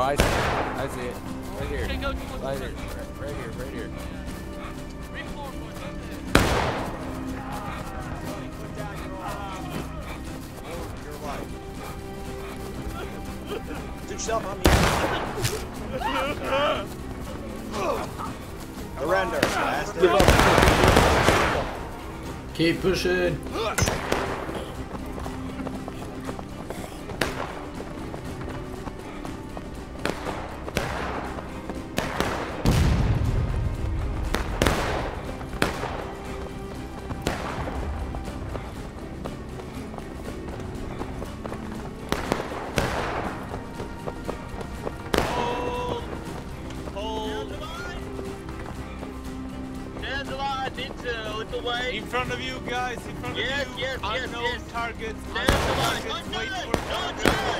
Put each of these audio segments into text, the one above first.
I see it. I see it. Right here. Okay, go, Right here. Right here. Right here. Get yourself on me. Surrender. Give up. Keep pushing. In front of you guys, in front of you. Yes, unknown targets. Stand Unknown the line. targets. Wait Don't for turn. targets.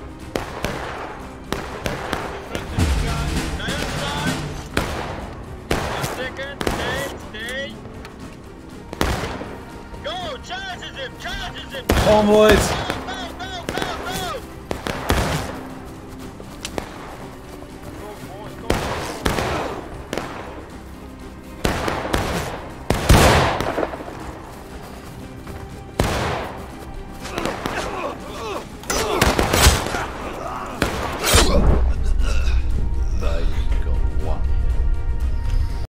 In front of you guys. Stay on the line. 1 second. Stay. Go! Charges him! Convoys.